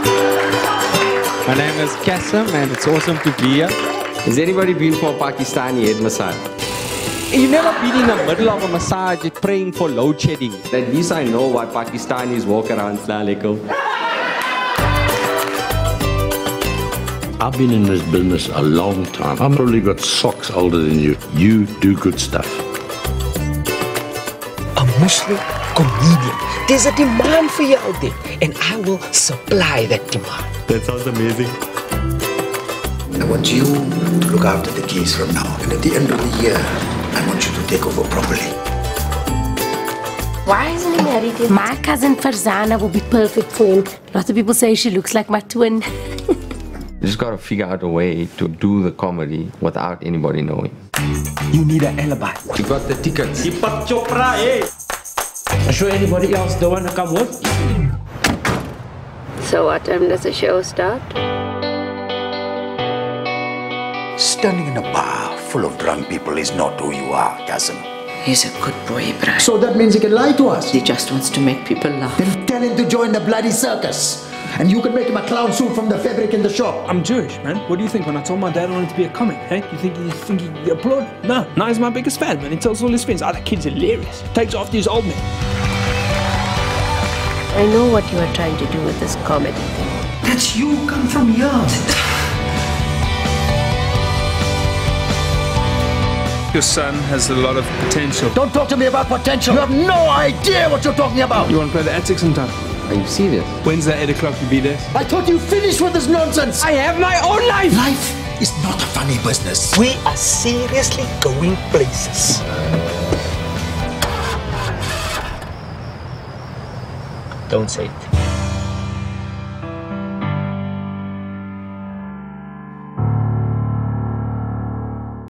My name is Kasim and it's awesome to be here. Has anybody been for a Pakistani head massage? You've never been in the middle of a massage praying for load shedding. At least I know why Pakistanis walk around Slalico. I've been in this business a long time. I've probably got socks older than you. You do good stuff. A Muslim comedian. There's a demand for you out there, and I will supply that demand. That sounds amazing. I want you to look after the keys from now. And at the end of the year, I want you to take over properly. Why isn't he married yet? My cousin Farzana will be perfect for him. Lots of people say she looks like my twin. You just gotta figure out a way to do the comedy without anybody knowing. You need an alibi. You got the tickets. I'm sure anybody else don't want to come with. So what time does the show start? Standing in a bar full of drunk people is not who you are, Kasim. He's a good boy, Ibrahim. So that means he can lie to us. He just wants to make people laugh. Then tell him to join the bloody circus. And you can make him a clown suit from the fabric in the shop. I'm Jewish, man. What do you think when I told my dad I wanted to be a comic? Hey, you think he applaud? No, now he's my biggest fan, man. He tells all his friends, that kid's hilarious. Takes after his old man. I know what you are trying to do with this comedy thing. That's you come from here. Your son has a lot of potential. Don't talk to me about potential. You have no idea what you're talking about. You want to play the attic sometime? Are you serious? Wednesday, 8 o'clock, you be there. I thought you finished with this nonsense. I have my own life. Life is not a funny business. We are seriously going places. Don't say it.